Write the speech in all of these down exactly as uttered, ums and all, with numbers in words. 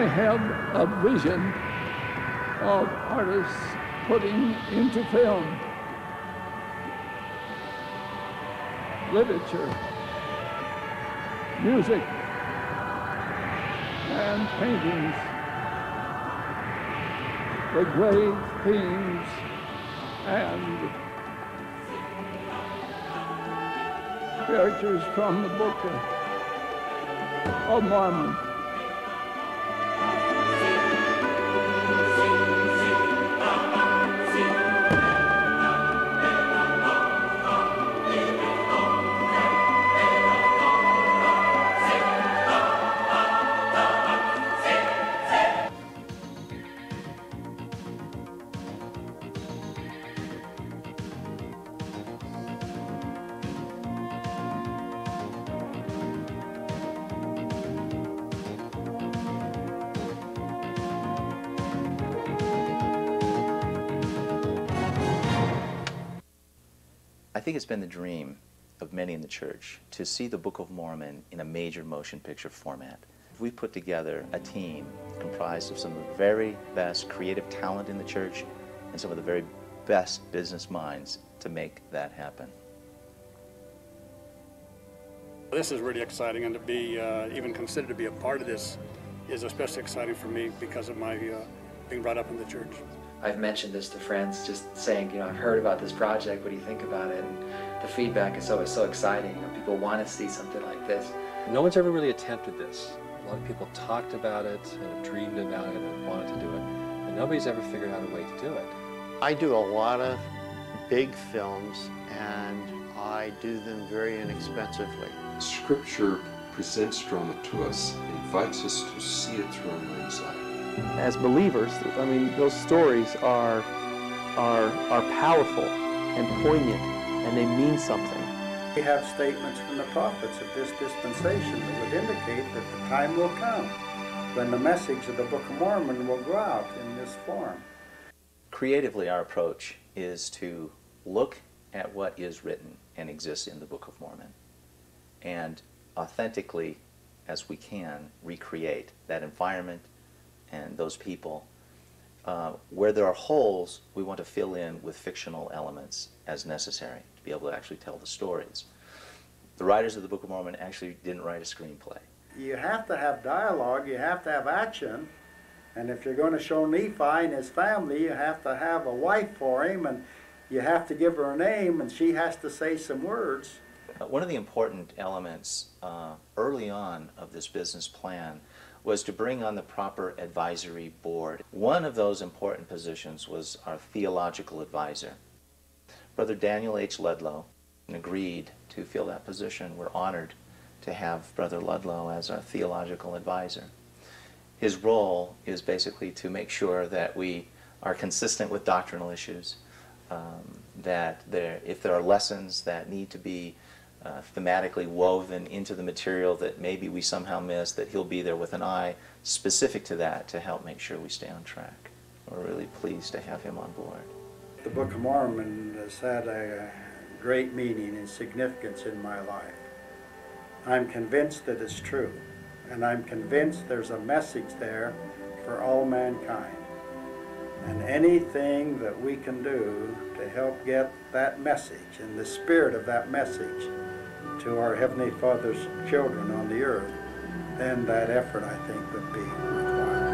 have a vision of artists putting into film literature, music, and paintings, the great themes and characters from the Book of Mormon. I think it's been the dream of many in the church to see the Book of Mormon in a major motion picture format. We put together a team comprised of some of the very best creative talent in the church and some of the very best business minds to make that happen. This is really exciting, and to be uh, even considered to be a part of this is especially exciting for me because of my uh, being brought up in the church. I've mentioned this to friends, just saying, you know, I've heard about this project, what do you think about it? And the feedback is always so exciting. You know, people want to see something like this. No one's ever really attempted this. A lot of people talked about it and dreamed about it and wanted to do it, and nobody's ever figured out a way to do it. I do a lot of big films, and I do them very inexpensively. Scripture presents drama to us, invites us to see it through our mind's eye. As believers, I mean, those stories are, are, are powerful and poignant, and they mean something. We have statements from the prophets of this dispensation that would indicate that the time will come when the message of the Book of Mormon will go out in this form. Creatively, our approach is to look at what is written and exists in the Book of Mormon, and authentically, as we can, recreate that environment and those people. Uh, where there are holes, we want to fill in with fictional elements as necessary to be able to actually tell the stories. The writers of the Book of Mormon actually didn't write a screenplay. You have to have dialogue, you have to have action, and if you're going to show Nephi and his family, you have to have a wife for him, and you have to give her a name, and she has to say some words. Uh, one of the important elements uh, early on of this business plan was to bring on the proper advisory board. One of those important positions was our theological advisor. Brother Daniel H. Ludlow agreed to fill that position. We're honored to have Brother Ludlow as our theological advisor. His role is basically to make sure that we are consistent with doctrinal issues, um, that there, if there are lessons that need to be Uh, thematically woven into the material that maybe we somehow missed, that he'll be there with an eye specific to that to help make sure we stay on track. We're really pleased to have him on board. The Book of Mormon has had a great meaning and significance in my life. I'm convinced that it's true, and I'm convinced there's a message there for all mankind. And anything that we can do to help get that message and the spirit of that message to our Heavenly Father's children on the earth, then that effort, I think, would be worthwhile.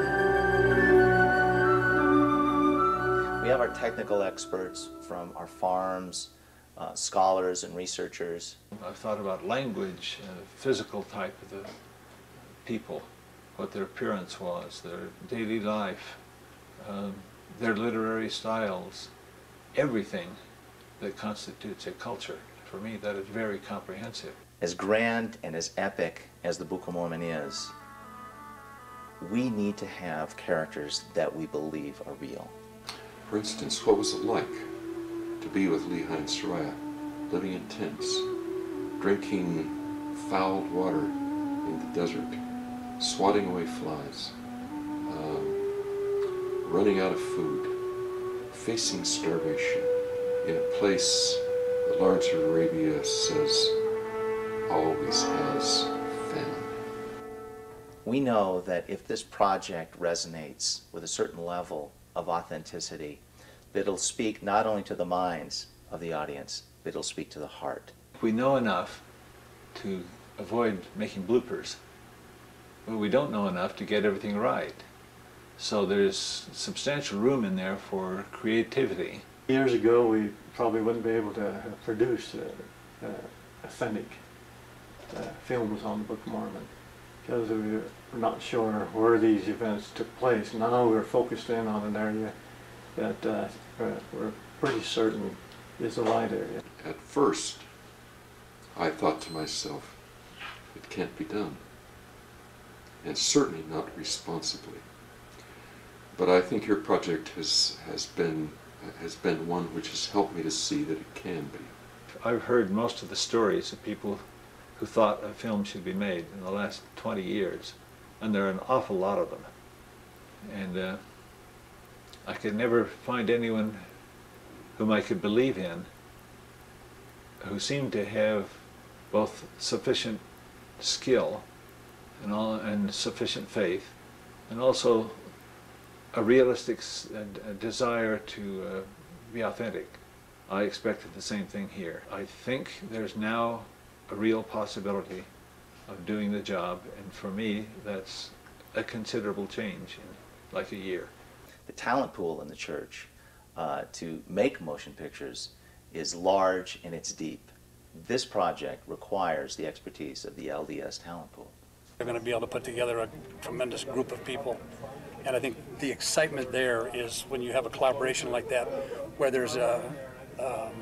We have our technical experts from our farms, uh, scholars and researchers. I've thought about language, uh, physical type of the people, what their appearance was, their daily life, um, their literary styles, everything that constitutes a culture. For me, that is very comprehensive. As grand and as epic as the Book of Mormon is, we need to have characters that we believe are real. For instance, what was it like to be with Lehi and Sariah, living in tents, drinking fouled water in the desert, swatting away flies, um, running out of food, facing starvation in a place that Lawrence of Arabia says always has famine. We know that if this project resonates with a certain level of authenticity, that it'll speak not only to the minds of the audience, but it'll speak to the heart. We know enough to avoid making bloopers, but we don't know enough to get everything right. So there's substantial room in there for creativity. Years ago, we probably wouldn't be able to produce uh, uh, authentic uh, films on the Book of Mormon because we were not sure where these events took place. Now we're focused in on an area that uh, we're pretty certain is the light area. At first, I thought to myself, it can't be done, and certainly not responsibly. But I think your project has, has, been, has been one which has helped me to see that it can be. I've heard most of the stories of people who thought a film should be made in the last twenty years, and there are an awful lot of them. And uh, I could never find anyone whom I could believe in who seemed to have both sufficient skill and, all, and sufficient faith, and also a realistic s a desire to uh, be authentic. I expected the same thing here. I think there's now a real possibility of doing the job, and for me that's a considerable change in like a year. The talent pool in the church uh, to make motion pictures is large and it's deep. This project requires the expertise of the L D S talent pool. They're going to be able to put together a tremendous group of people, and I think the excitement there is when you have a collaboration like that where there's a, um,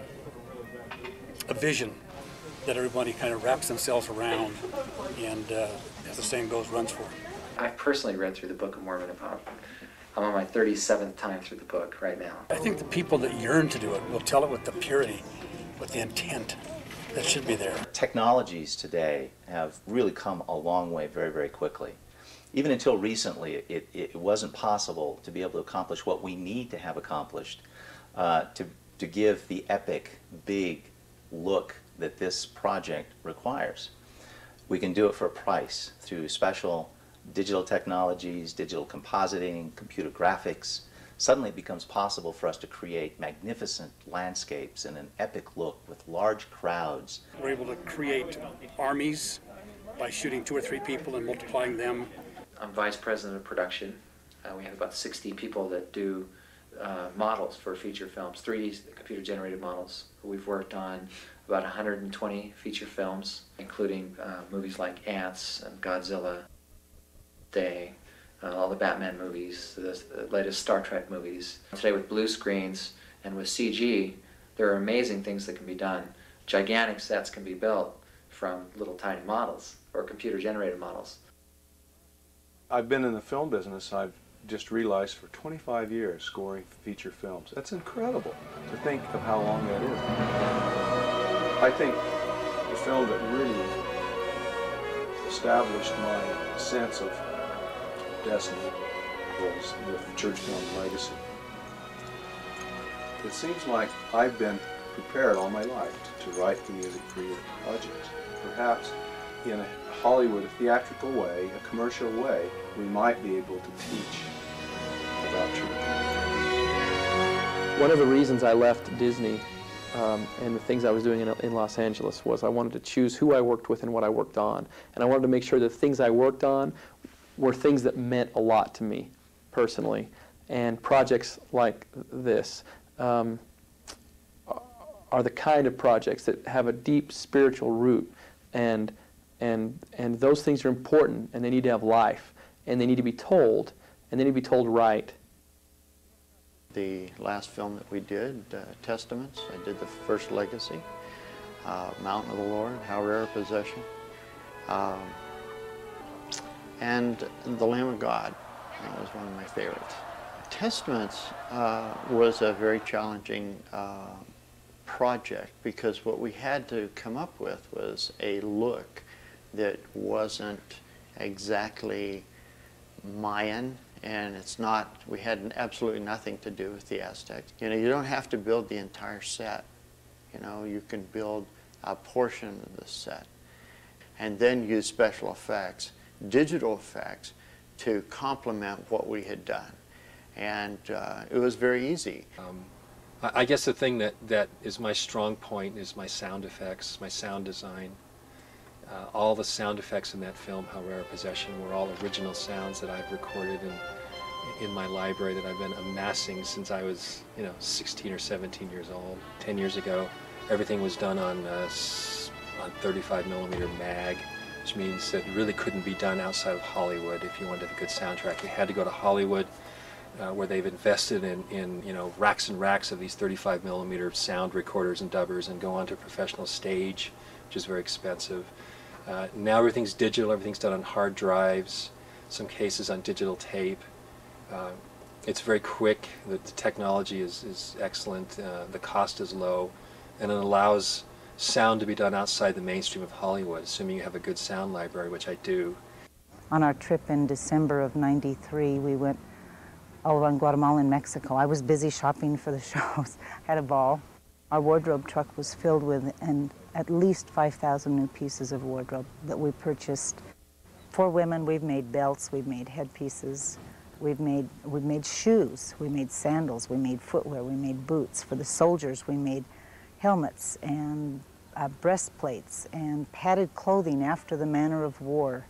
a vision that everybody kind of wraps themselves around and, uh, as the saying goes, runs for. I've personally read through the Book of Mormon about, I'm on my thirty-seventh time through the book right now. I think the people that yearn to do it will tell it with the purity, with the intent that should be there. Technologies today have really come a long way very, very quickly. Even until recently, it, it wasn't possible to be able to accomplish what we need to have accomplished uh, to, to give the epic, big look that this project requires. We can do it for a price through special digital technologies, digital compositing, computer graphics. Suddenly it becomes possible for us to create magnificent landscapes and an epic look with large crowds. We're able to create armies by shooting two or three people and multiplying them. I'm vice president of production. Uh, we have about sixty people that do uh, models for feature films, three D computer generated models. We've worked on about one hundred twenty feature films, including uh, movies like Ants and Godzilla, Day, uh, all the Batman movies, the, the latest Star Trek movies. Today with blue screens and with C G, there are amazing things that can be done. Gigantic sets can be built from little tiny models or computer generated models. I've been in the film business, I've just realized, for twenty-five years scoring feature films. That's incredible to think of how long that is. I think the film that really established my sense of destiny was the church film Legacy. It seems like I've been prepared all my life to write the music for your projects. Perhaps in a Hollywood, a theatrical way, a commercial way, we might be able to teach about truth. One of the reasons I left Disney um, and the things I was doing in, in Los Angeles was I wanted to choose who I worked with and what I worked on. And I wanted to make sure the things I worked on were things that meant a lot to me personally. And projects like this um, are the kind of projects that have a deep spiritual root, and and and those things are important, and they need to have life, and they need to be told, and they need to be told right. The last film that we did, uh, Testaments, I did the first Legacy, uh, Mountain of the Lord, How Rare a Possession, um, and The Lamb of God. That was one of my favorites. Testaments uh, was a very challenging uh, project because what we had to come up with was a look that wasn't exactly Mayan, and it's not, we had absolutely nothing to do with the Aztecs. You know, you don't have to build the entire set. You know, you can build a portion of the set and then use special effects digital effects to complement what we had done. And uh, it was very easy. Um, I, I guess the thing that, that is my strong point is my sound effects, my sound design. Uh, all the sound effects in that film, How Rare a Possession, were all original sounds that I've recorded in, in my library that I've been amassing since I was, you know, sixteen or seventeen years old. Ten years ago, everything was done on, uh, on thirty-five millimeter mag, which means that it really couldn't be done outside of Hollywood if you wanted to have a good soundtrack. You had to go to Hollywood, uh, where they've invested in, in, you know, racks and racks of these thirty-five millimeter sound recorders and dubbers, and go onto a professional stage, which is very expensive. Uh, now everything's digital, everything's done on hard drives, some cases on digital tape. Uh, it's very quick, the, the technology is, is excellent, uh, the cost is low, and it allows sound to be done outside the mainstream of Hollywood, assuming you have a good sound library, which I do. On our trip in December of ninety-three, we went all around Guatemala and Mexico. I was busy shopping for the shows, had a ball. Our wardrobe truck was filled with and at least five thousand new pieces of wardrobe that we purchased. For women, we've made belts, we've made headpieces, we've made, we've made shoes, we made sandals, we made footwear, we made boots. For the soldiers, we made helmets and uh, breastplates and padded clothing after the manner of war.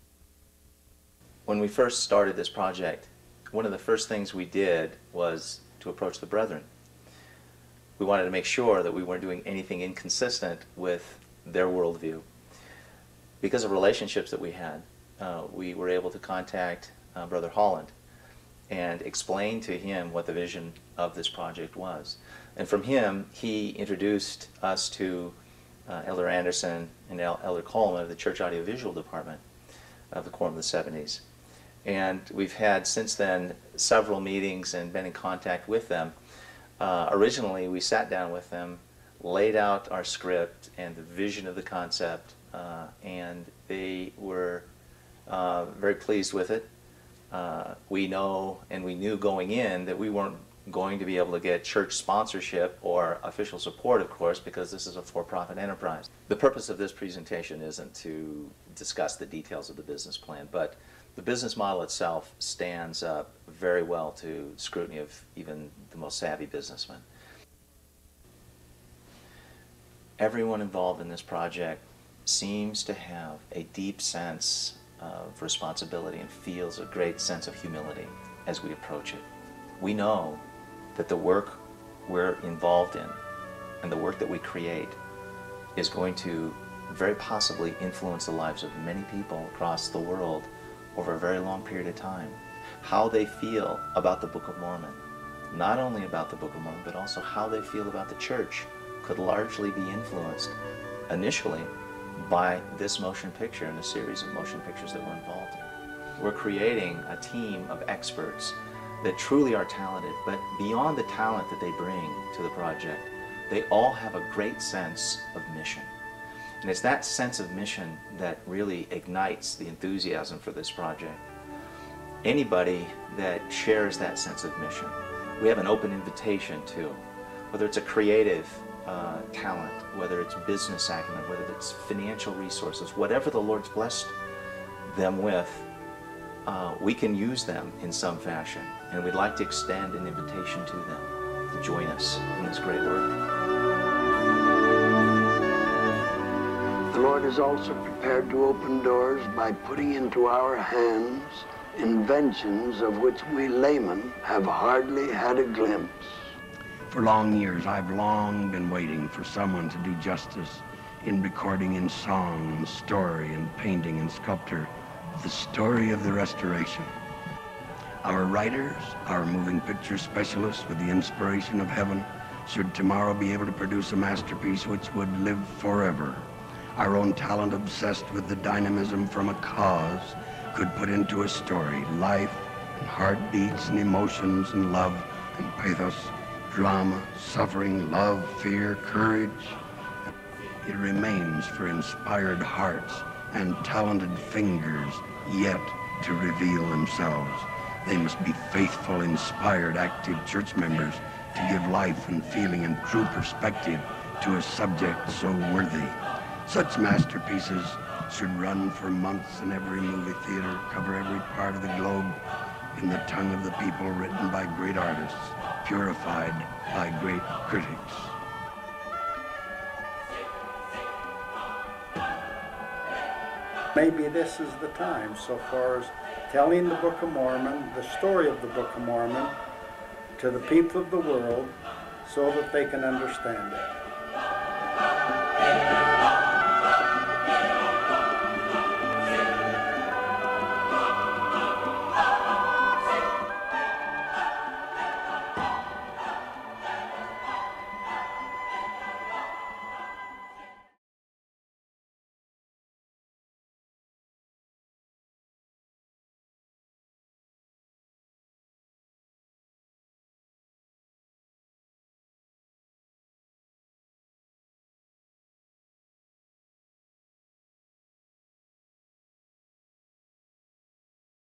When we first started this project, one of the first things we did was to approach the brethren. We wanted to make sure that we weren't doing anything inconsistent with their worldview. Because of relationships that we had, uh, we were able to contact uh, Brother Holland and explain to him what the vision of this project was. And from him, he introduced us to uh, Elder Anderson and El Elder Coleman of the Church Audiovisual Department of the Quorum of the seventies. And we've had since then several meetings and been in contact with them. Uh, originally, we sat down with them, laid out our script and the vision of the concept, uh, and they were uh, very pleased with it. Uh, we know and we knew going in that we weren't going to be able to get church sponsorship or official support, of course, because this is a for-profit enterprise. The purpose of this presentation isn't to discuss the details of the business plan, but the business model itself stands up very well to scrutiny of even the most savvy businessmen. Everyone involved in this project seems to have a deep sense of responsibility and feels a great sense of humility as we approach it. We know that the work we're involved in and the work that we create is going to very possibly influence the lives of many people across the world over a very long period of time. How they feel about the Book of Mormon, not only about the Book of Mormon, but also how they feel about the church, could largely be influenced initially by this motion picture and a series of motion pictures that we're involved in. We're creating a team of experts that truly are talented, but beyond the talent that they bring to the project, they all have a great sense of mission. And it's that sense of mission that really ignites the enthusiasm for this project. Anybody that shares that sense of mission, we have an open invitation to, whether it's a creative uh, talent, whether it's business acumen, whether it's financial resources, whatever the Lord's blessed them with, uh, we can use them in some fashion. And we'd like to extend an invitation to them to join us in this great work. The Lord is also prepared to open doors by putting into our hands inventions of which we laymen have hardly had a glimpse. For long years, I've long been waiting for someone to do justice in recording in song and story and painting and sculpture the story of the Restoration. Our writers, our moving picture specialists with the inspiration of heaven, should tomorrow be able to produce a masterpiece which would live forever. Our own talent obsessed with the dynamism from a cause could put into a story life and heartbeats and emotions and love and pathos, drama, suffering, love, fear, courage. It remains for inspired hearts and talented fingers yet to reveal themselves. They must be faithful, inspired, active church members to give life and feeling and true perspective to a subject so worthy. Such masterpieces should run for months in every movie theater, cover every part of the globe in the tongue of the people, written by great artists, purified by great critics. Maybe this is the time so far as telling the Book of Mormon, the story of the Book of Mormon, to the people of the world so that they can understand it.